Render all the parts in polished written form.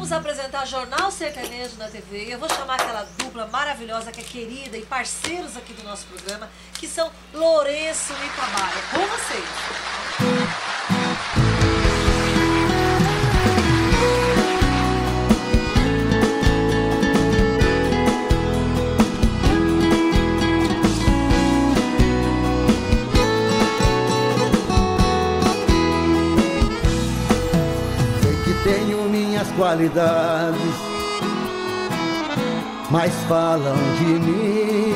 vamos apresentar Jornal Sertanejo na TV. Eu vou chamar aquela dupla maravilhosa que é querida e parceiros aqui do nosso programa, que são Lourenço e Tabaia. Com vocês. Tenho minhas qualidades, mas falam de mim.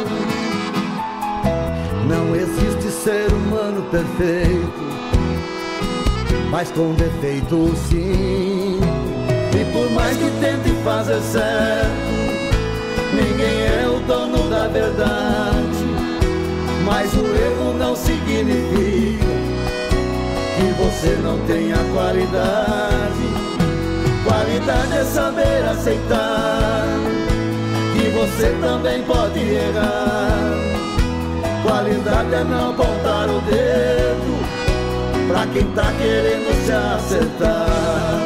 Não existe ser humano perfeito, mas com defeito sim. E por mais que tente fazer certo, ninguém é o dono da verdade. Mas o erro não significa que você não tenha qualidade. Qualidade é saber aceitar que você também pode errar. Qualidade é não apontar o dedo pra quem tá querendo se acertar.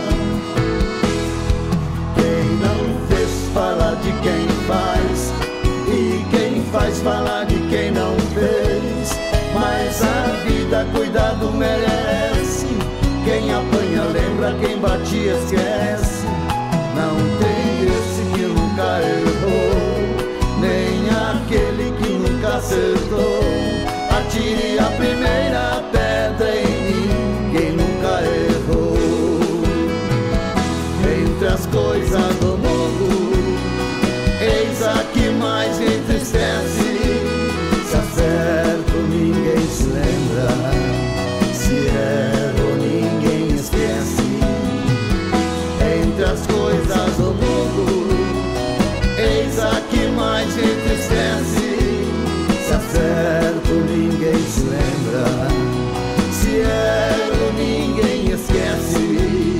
Quem não fez fala de quem faz, e quem faz fala de quem não fez. Mas a vida cuidado merece. Quem apanha lembra, quem batia esquece. Não tem esse que nunca errou, nem aquele que nunca acertou. Atire a primeira pedra em mim, quem nunca errou. Entre as coisas do mundo, eis a que mais entristece. Se acerto ninguém se lembra, se erro ninguém esquece. Entre as coisas do mundo, eis a que mais entristece. Se acerto ninguém se lembra, se erro ninguém esquece.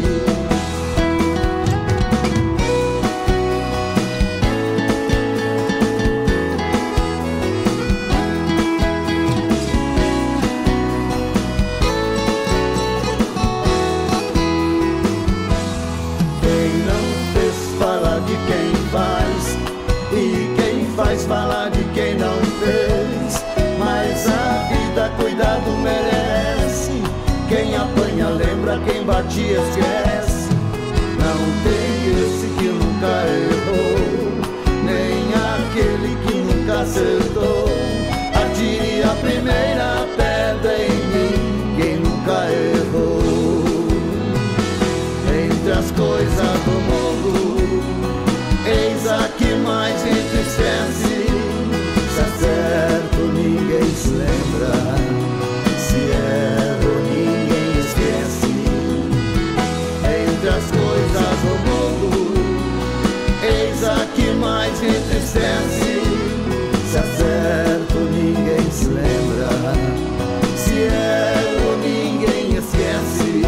Falar de quem não fez, mas a vida cuidado merece. Quem apanha lembra, quem batia esquece. Não tem esse que nunca errou, nem aquele que nunca acertou. Atire a primeira pedra em mim, quem nunca errou. Entre as coisas do mundo, eis a que mais entristece. Se acerto ninguém se lembra, se erro ninguém esquece. Entre as coisas do mundo, eis a que mais entristece. Se acerto ninguém se lembra, se erro ninguém esquece.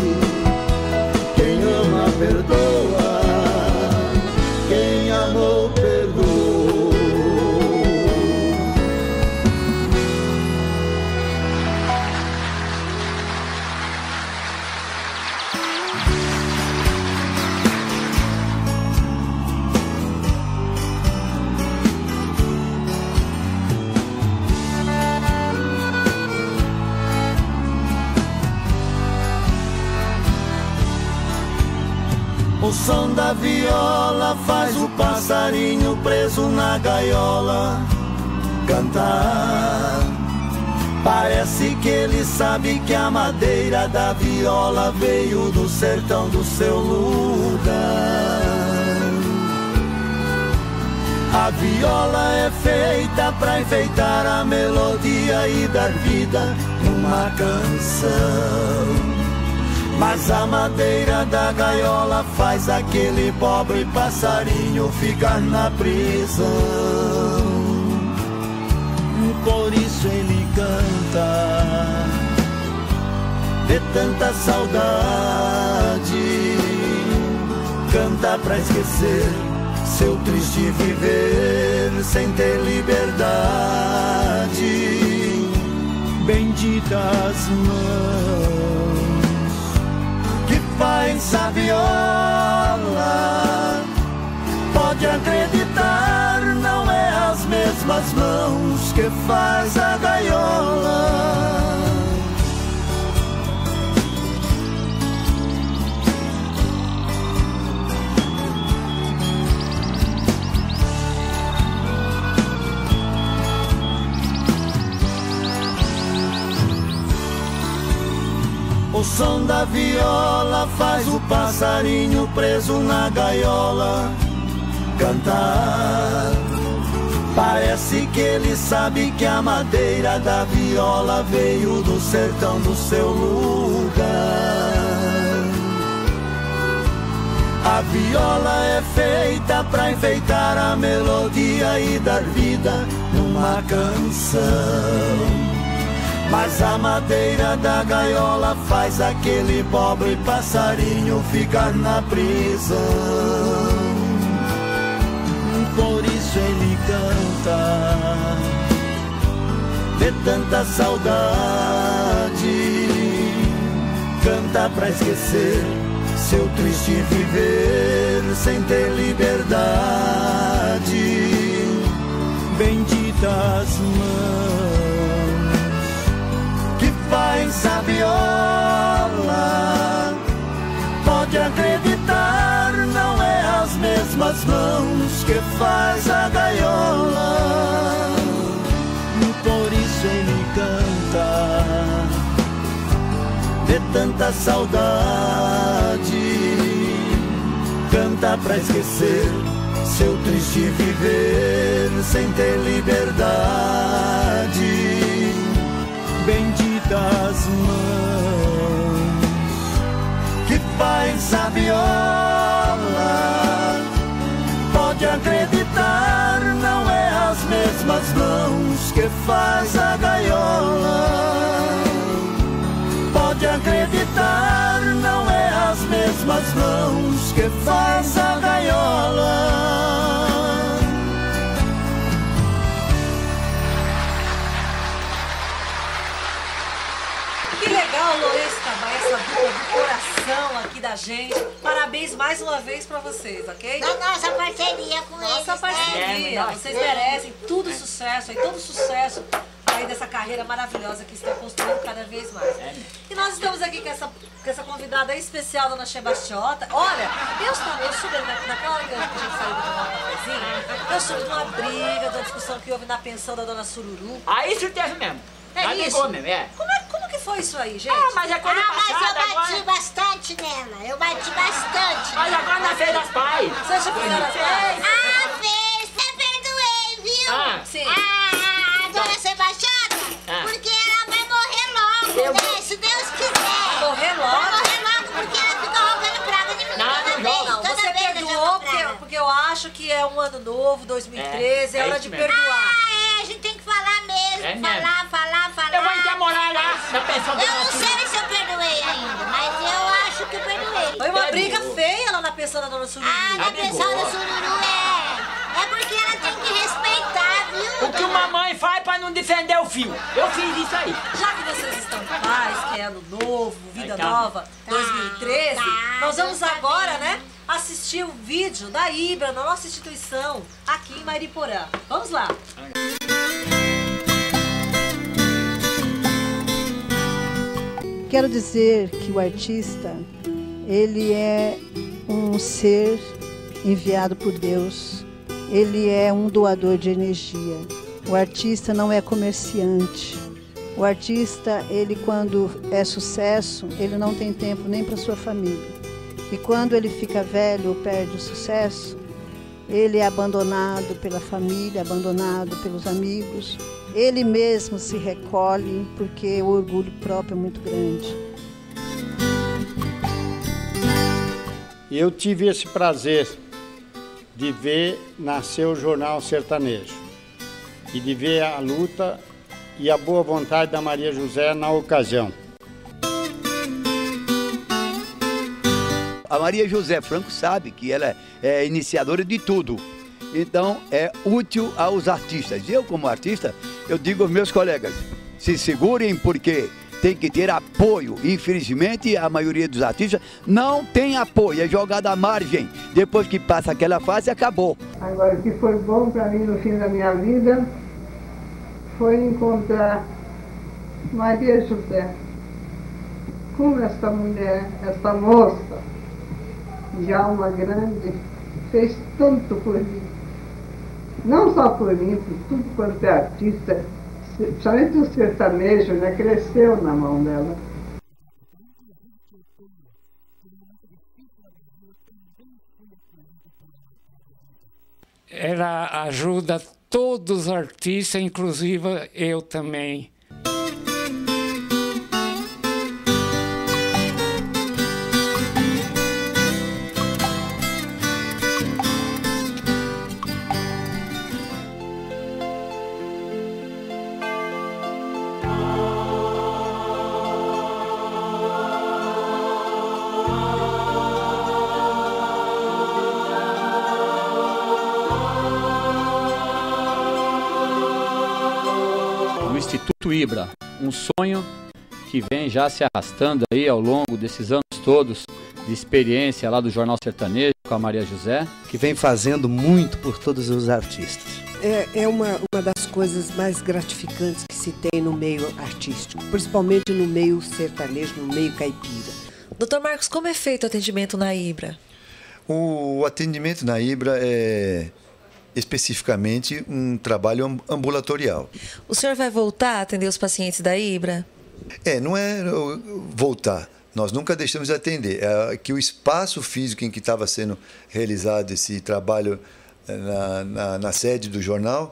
Quem ama perdoa, quem amou perdoa. O som da viola faz o passarinho preso na gaiola cantar. Parece que ele sabe que a madeira da viola veio do sertão do seu lugar. A viola é feita pra enfeitar a melodia e dar vida numa canção. Mas a madeira da gaiola faz aquele pobre passarinho ficar na prisão. Por isso ele canta de tanta saudade, canta pra esquecer seu triste viver sem ter liberdade. Benditas mãos que faz a viola viola. Pode acreditar, não é as mesmas mãos que faz a gaiola. O som da viola faz o passarinho preso na gaiola cantar. Parece que ele sabe que a madeira da viola veio do sertão do seu lugar. A viola é feita pra enfeitar a melodia e dar vida numa canção. Mas a madeira da gaiola faz aquele pobre passarinho ficar na prisão. Por isso ele canta de tanta saudade, canta pra esquecer seu triste viver sem ter liberdade. Benditas mãos que faz a viola. Pode acreditar, não é as mesmas mãos que faz a gaiola. Por isso ele canta de tanta saudade, canta pra esquecer seu triste viver sem ter liberdade. Benditas mãos que faz a viola. Pode acreditar, não é as mesmas mãos que faz a gaiola. Pode acreditar, não é as mesmas mãos que faz a gaiola. Que legal, Lourenço Itabá, essa dupla do coração aqui da gente. Parabéns mais uma vez pra vocês, ok? Da nossa parceria com eles. Nossa parceria, vocês merecem tudo sucesso aí, todo sucesso aí dessa carreira maravilhosa que estão construindo cada vez mais. E nós estamos aqui com essa convidada especial, Dona Sebastiota. Olha, eu soube naquela hora que a gente saiu pra tomar um cafezinho, eu soube de uma briga, de uma discussão que houve na pensão da Dona Sururu. Aí isso teve mesmo. É isso? Mesmo, é. Como que foi isso aí, gente? Ah, mas é coisa passada mas eu bati agora. bastante nela. Eu bati bastante. Mas agora na Feira das Pais. Você acha que ela fez? Fez. Até perdoei, viu? Sim. A Dona Sebastiana. Porque ela vai morrer logo, né? Se Deus quiser. Morrer logo? Vai morrer logo porque ela fica roubando praga de mim. Não, você perdoou porque eu acho que é um ano novo, 2013, é hora de perdoar. A gente tem que falar mesmo. É falar. Eu vou então morar lá na pensão da Eu não sei se eu perdoei ainda, mas eu acho que eu perdoei. Foi uma briga feia lá na pensão da Dona Sururu. Na pensão da Sururu é porque ela tem que respeitar, viu? O que uma mãe faz pra não defender o filho? Eu fiz isso aí. Já que vocês estão em paz, que é ano novo, vida nova, 2013, nós vamos agora, né, assistir o vídeo da Ibra, na nossa instituição, aqui em Mariporã. Vamos lá. Quero dizer que o artista, ele é um ser enviado por Deus, ele é um doador de energia. O artista não é comerciante. O artista, ele quando é sucesso, ele não tem tempo nem para sua família. E quando ele fica velho ou perde o sucesso, ele é abandonado pela família, abandonado pelos amigos. Ele mesmo se recolhe porque o orgulho próprio é muito grande. Eu tive esse prazer de ver nascer o Jornal Sertanejo e de ver a luta e a boa vontade da Maria José na ocasião. A Maria José Franco sabe que ela é iniciadora de tudo. Então é útil aos artistas. Eu, como artista, eu digo aos meus colegas, se segurem porque tem que ter apoio. Infelizmente, a maioria dos artistas não tem apoio, é jogado à margem. Depois que passa aquela fase, acabou. Agora, o que foi bom para mim no fim da minha vida foi encontrar Maria José. Como esta mulher, esta moça, de alma grande, fez tanto por mim. Não só por mim, por tudo quanto é artista, principalmente o sertanejo, né, cresceu na mão dela. Ela ajuda todos os artistas, inclusive eu também. Instituto Ibra, um sonho que vem já se arrastando aí ao longo desses anos todos de experiência lá do Jornal Sertanejo com a Maria José. Que vem fazendo muito por todos os artistas. É uma das coisas mais gratificantes que se tem no meio artístico, principalmente no meio sertanejo, no meio caipira. Doutor Marcos, como é feito o atendimento na Ibra? O atendimento na Ibra é especificamente um trabalho ambulatorial. O senhor vai voltar a atender os pacientes da Ibra? Não é voltar. Nós nunca deixamos de atender. É que o espaço físico em que estava sendo realizado esse trabalho na sede do jornal,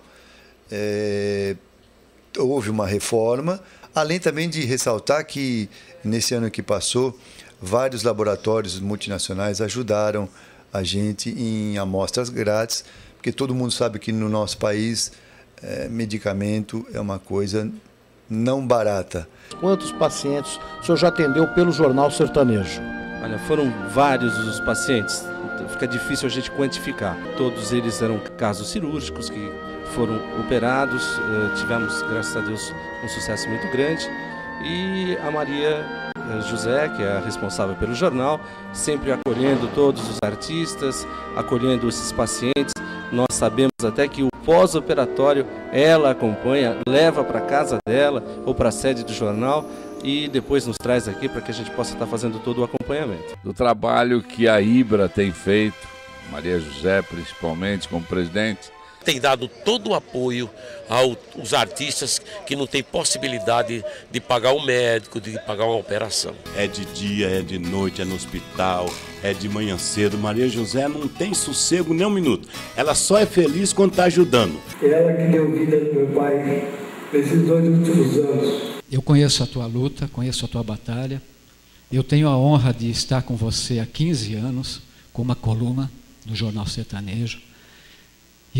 houve uma reforma, além também de ressaltar que, nesse ano que passou, vários laboratórios multinacionais ajudaram a gente em amostras grátis, porque todo mundo sabe que no nosso país medicamento é uma coisa não barata. Quantos pacientes o senhor já atendeu pelo Jornal Sertanejo? Olha, foram vários os pacientes, fica difícil a gente quantificar. Todos eles eram casos cirúrgicos que foram operados, tivemos, graças a Deus, um sucesso muito grande. E a Maria José, que é a responsável pelo jornal, sempre acolhendo todos os artistas, acolhendo esses pacientes. Nós sabemos até que o pós-operatório ela acompanha, leva para casa dela ou para a sede do jornal e depois nos traz aqui para que a gente possa estar fazendo todo o acompanhamento. Do trabalho que a Ibra tem feito, Maria José principalmente como presidente, tem dado todo o apoio aos artistas que não têm possibilidade de pagar um médico, de pagar uma operação. É de dia, é de noite, é no hospital, é de manhã cedo. Maria José não tem sossego nem um minuto. Ela só é feliz quando está ajudando. Ela que deu vida do meu pai nesses 2 últimos anos. Eu conheço a tua luta, conheço a tua batalha. Eu tenho a honra de estar com você há 15 anos, com uma coluna no Jornal Sertanejo. E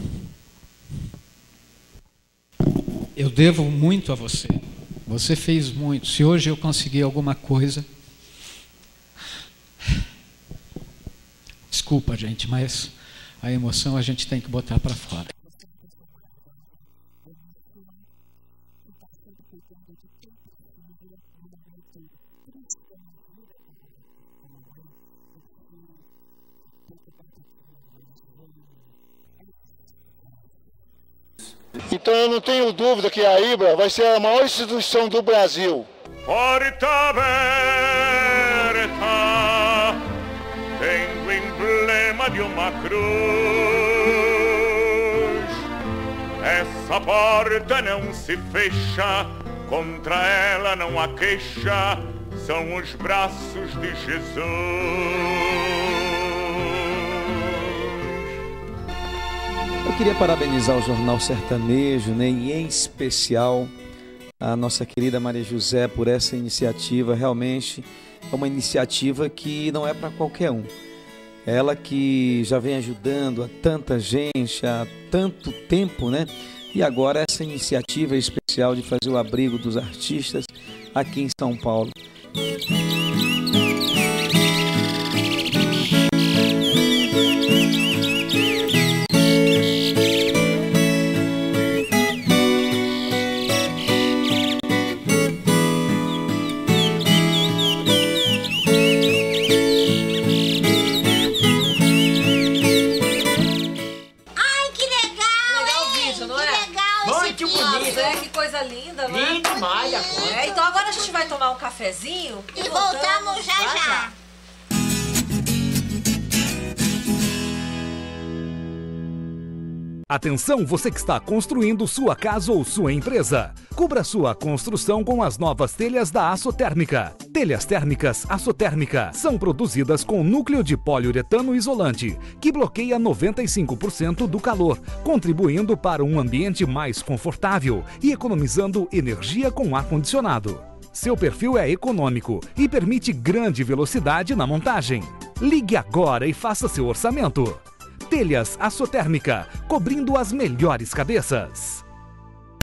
eu devo muito a você. Você fez muito. Se hoje eu conseguir alguma coisa... Desculpa, gente, mas a emoção a gente tem que botar para fora. Então eu não tenho dúvida que a Ibra vai ser a maior instituição do Brasil. Porta aberta, tem o emblema de uma cruz. Essa porta não se fecha, contra ela não há queixa, são os braços de Jesus. Eu queria parabenizar o Jornal Sertanejo, né, e em especial a nossa querida Maria José por essa iniciativa. Realmente é uma iniciativa que não é para qualquer um. Ela que já vem ajudando a tanta gente há tanto tempo, né? E agora essa iniciativa especial de fazer o abrigo dos artistas aqui em São Paulo. bom. Então agora a gente vai tomar um cafezinho e voltamos já. Atenção, você que está construindo sua casa ou sua empresa. Cubra sua construção com as novas telhas da Açotérmica. Telhas térmicas Açotérmica são produzidas com núcleo de poliuretano isolante, que bloqueia 95% do calor, contribuindo para um ambiente mais confortável e economizando energia com ar-condicionado. Seu perfil é econômico e permite grande velocidade na montagem. Ligue agora e faça seu orçamento. Telhas Açotérmica, cobrindo as melhores cabeças.